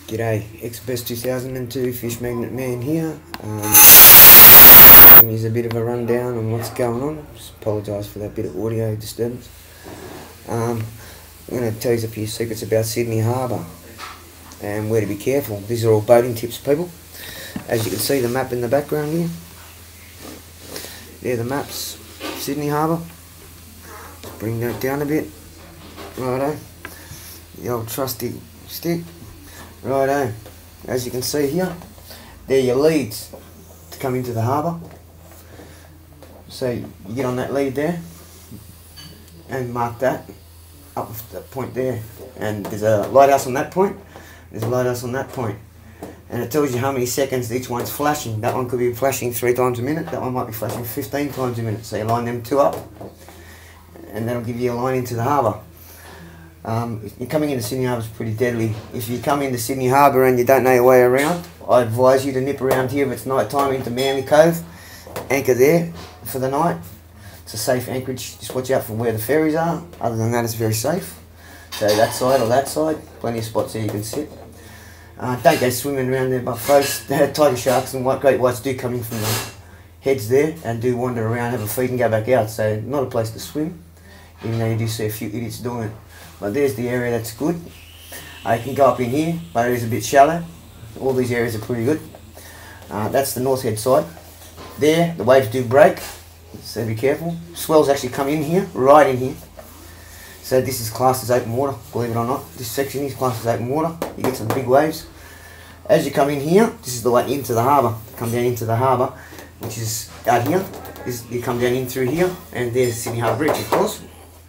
G'day, X-Best 2002 Fish Magnet Man here. Here's a bit of a rundown on what's going on. Just apologise for that bit of audio disturbance. I'm going to tell you a few secrets about Sydney Harbour and where to be careful. These are all boating tips, people. As you can see, the map in the background here. There, the maps, Sydney Harbour. Let's bring that down a bit. Righto. The old trusty stick. Righto, as you can see here, they're your leads to come into the harbour. So you get on that lead there and mark that up to that point there, and there's a lighthouse on that point, there's a lighthouse on that point, and it tells you how many seconds each one's flashing. That one could be flashing 3 times a minute, that one might be flashing 15 times a minute, so you line them two up and that'll give you a line into the harbour. You're coming into Sydney Harbour is pretty deadly. If you come into Sydney Harbour and you don't know your way around, I advise you to nip around here if it's night time into Manly Cove, anchor there for the night. It's a safe anchorage, just watch out for where the ferries are. Other than that, it's very safe. So that side or that side, plenty of spots there you can sit. Don't go swimming around there, but folks, tiger sharks and great whites do come in from the heads there and do wander around, have a feed and go back out. So not a place to swim, even though you do see a few idiots doing it. But there's the area that's good. You can go up in here, but it is a bit shallow. All these areas are pretty good. That's the north head side. There, the waves do break, so be careful. Swells actually come in here, right in here. So this is classed as open water, believe it or not. This section is classed as open water. You get some big waves. As you come in here, this is the way into the harbour. Come down into the harbour, which is out here. You come down in through here, and there's Sydney Harbour Bridge, of course.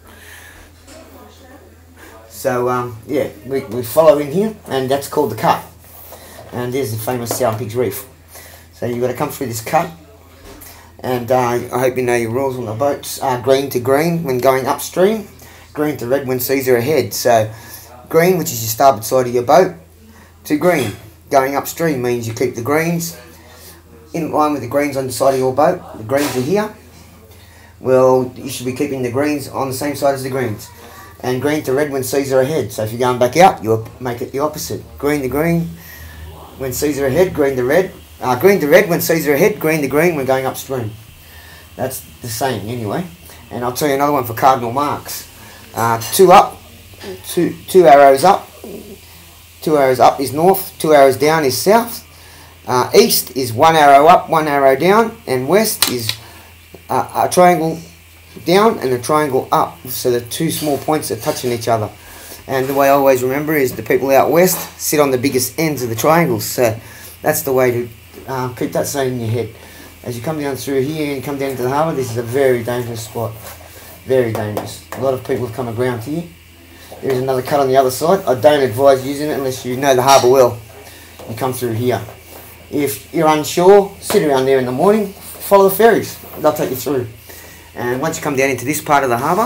So yeah, we follow in here, and that's called the cut. And there's the famous Sour Pigs Reef. So you've got to come through this cut, and I hope you know your rules on the boats. Green to green when going upstream, green to red when seas are ahead. So green, which is your starboard side of your boat, to green. Going upstream means you keep the greens in line with the greens on the side of your boat. The greens are here. Well, you should be keeping the greens on the same side as the greens. And green to red when seas are ahead. So if you're going back out, you'll make it the opposite. Green to green when seas are ahead, green to red. Green to red when seas are ahead, green to green when going upstream. That's the saying anyway. And I'll tell you another one for cardinal marks. 2 up, two arrows up. 2 arrows up is north, 2 arrows down is south. East is 1 arrow up, 1 arrow down. And west is a triangle down and a triangle up, so the 2 small points are touching each other. And the way I always remember is the people out west sit on the biggest ends of the triangles, so that's the way to keep that saying in your head. As you come down through here and come down to the harbour, this is a very dangerous spot, very dangerous. A lot of people have come aground here. There is another cut on the other side. I don't advise using it unless you know the harbour well. You come through here. If you're unsure, sit around there in the morning, follow the ferries, they'll take you through. And once you come down into this part of the harbour,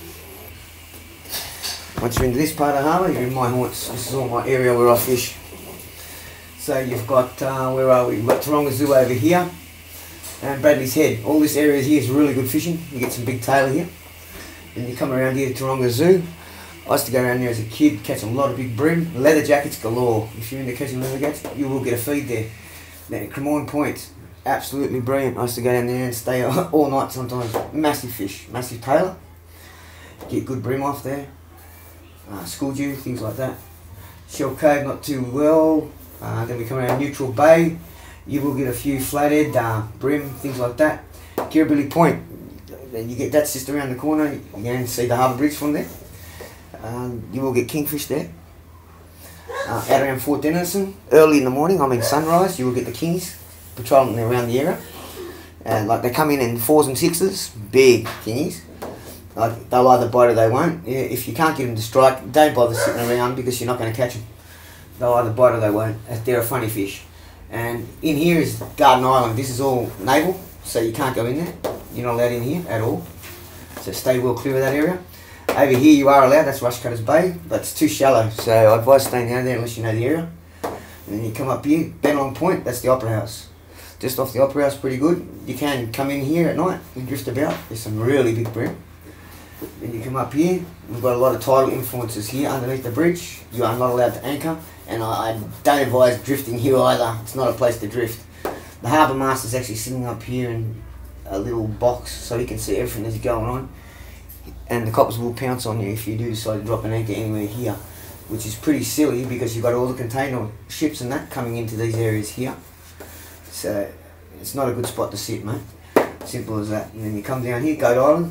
once you're into this part of the harbour, you're in my haunts. This is all my area where I fish. So you've got, where are we? We've got Taronga Zoo over here and Bradley's Head. All this area here is really good fishing. You get some big tailor here. And you come around here to Taronga Zoo. I used to go around there as a kid, catch a lot of big bream. Leather jackets galore. If you're into catching leather jackets, you will get a feed there. Then Cremorne Point. Absolutely brilliant. I used to go down there and stay all night sometimes. Massive fish, massive tailor. Get good bream off there. School dew, things like that. Shell Cove, not too well. Then we come around Neutral Bay. You will get a few flathead, bream, things like that. Kirribilli Point. Then you get that's just around the corner. You can see the harbour bridge from there. You will get kingfish there. Out around Fort Denison, early in the morning, sunrise, you will get the kings patrolling around the area, and like they come in 4s and 6s, big kingies. Like they'll either bite or they won't. If you can't get them to strike, don't bother sitting around because you're not going to catch them. They'll either bite or they won't. They're a funny fish. And in here is Garden Island. This is all naval, so you can't go in there. You're not allowed in here at all. So stay well clear of that area. Over here you are allowed. That's Rushcutters Bay, but it's too shallow. So I advise staying down there unless you know the area. And then you come up here, Bennelong Point. That's the Opera House. Just off the Opera House, pretty good. You can come in here at night and drift about. There's some really big bream. Then you come up here, we've got a lot of tidal influences here underneath the bridge. You are not allowed to anchor, and I don't advise drifting here either. It's not a place to drift. The harbour master's actually sitting up here in a little box so he can see everything that's going on, and the coppers will pounce on you if you do decide to drop an anchor anywhere here, which is pretty silly because you've got all the container ships and that coming into these areas here. So it's not a good spot to sit, mate. Simple as that. And then you come down here, Goat Island.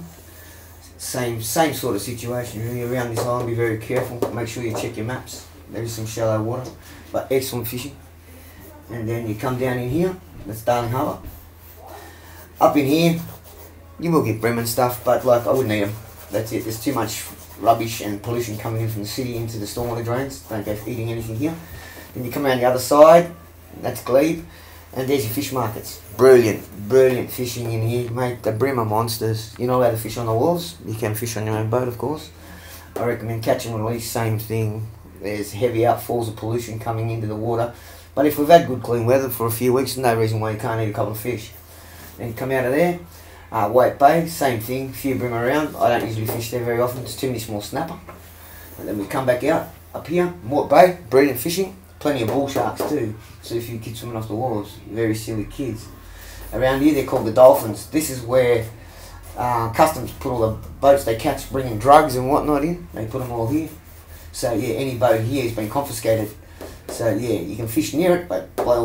Same sort of situation really around this island. Be very careful. Make sure you check your maps. There is some shallow water, but excellent fishing. And then you come down in here. That's Darling Harbour. Up in here, you will get bream and stuff, but like I wouldn't eat them. That's it. There's too much rubbish and pollution coming in from the city into the stormwater drains. Don't go eating anything here. Then you come around the other side. That's Glebe. And there's your fish markets. Brilliant fishing in here, mate. The bream are monsters. You're not allowed to fish on the wharves. You can fish on your own boat, of course. I recommend catch and release, same thing. There's heavy outfalls of pollution coming into the water. But if we've had good clean weather for a few weeks, no reason why you can't eat a couple of fish. Then come out of there, White Bay, same thing, few bream around. I don't usually fish there very often, there's too many small snapper. And then we come back out, up here, Mort Bay, brilliant fishing. Plenty of bull sharks too. See a few kids swimming off the wharves, very silly kids. Around here they're called the Dolphins. This is where customs put all the boats they catch bringing drugs and whatnot in. They put them all here. So yeah, any boat here has been confiscated. So yeah, you can fish near it, but by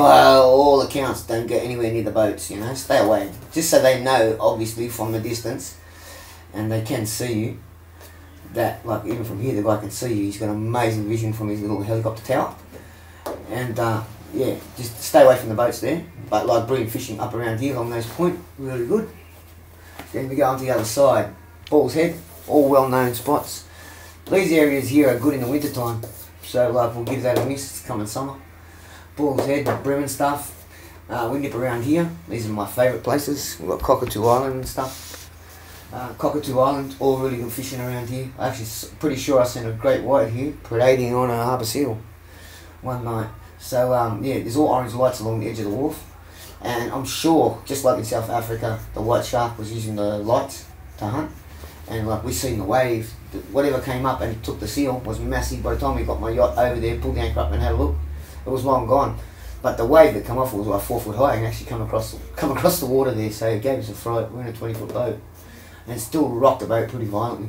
all accounts, don't go anywhere near the boats, you know, stay away. Just so they know, obviously, from a distance, and they can see you, that, like, even from here, the guy can see you. He's got amazing vision from his little helicopter tower. And, yeah, just stay away from the boats there. But, like, brilliant fishing up around here along those point, really good. Then we go on to the other side. Balls Head, all well-known spots. These areas here are good in the winter time. So, like, we'll give that a miss. It's coming summer. Balls Head, the bream and stuff. We nip around here. These are my favourite places. We've got Cockatoo Island and stuff. Cockatoo Island, all really good fishing around here. I'm actually pretty sure I seen a great white here parading on a harbour seal one night. So, yeah, there's all orange lights along the edge of the wharf. And I'm sure, just like in South Africa, the white shark was using the lights to hunt. And like we seen the wave, whatever came up and took the seal was massive. By the time we got my yacht over there, pulled the anchor up and had a look, it was long gone. But the wave that came off was like 4 foot high and actually come across the water there, so it gave us a fright. We're in a 20-foot boat. And it still rocked the boat pretty violently.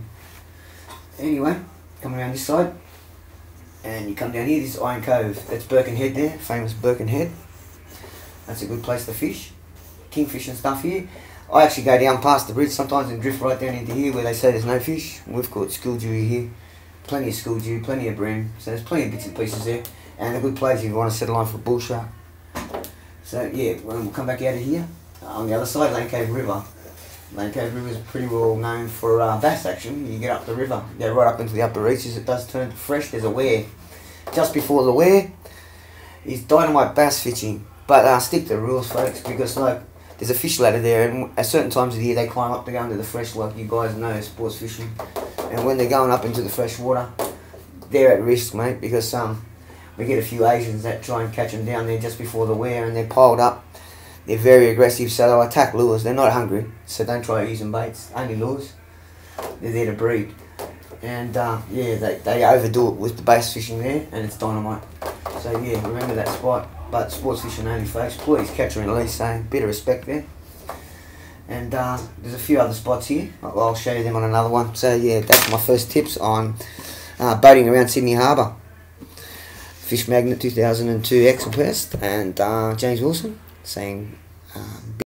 Anyway, come around this side, and you come down here, this is Iron Cove. That's Birkenhead there, famous Birkenhead. That's a good place to fish. Kingfish and stuff here. I actually go down past the bridge sometimes and drift right down into here where they say there's no fish. We've caught schooldew here. Plenty of schooldew, plenty of bream. So there's plenty of bits and pieces there. And a good place if you want to settle on for a bull shark. So yeah, we'll come back out of here. On the other side, Lane Cove River. Lane Cove River is pretty well known for bass action. You get up the river, go right up into the upper reaches, it does turn fresh. There's a weir. Just before the weir is dynamite bass fishing. But stick to the rules, folks, because like there's a fish ladder there, and at certain times of the year they climb up to go into the fresh, like you guys know, sports fishing. And when they're going up into the fresh water, they're at risk, mate, because we get a few Asians that try and catch them down there just before the weir, and they're piled up. They're very aggressive, so they'll attack lures. They're not hungry, so don't try using baits, only lures. They're there to breed. And yeah, they overdo it with the bass fishing there, and it's dynamite. So yeah, remember that spot. But sports fishing only, folks. Please catch and release, so bit of respect there. And there's a few other spots here. I'll show you them on another one. So yeah, that's my first tips on boating around Sydney Harbour. Fish Magnet 2002 Exelpest and James Wilson saying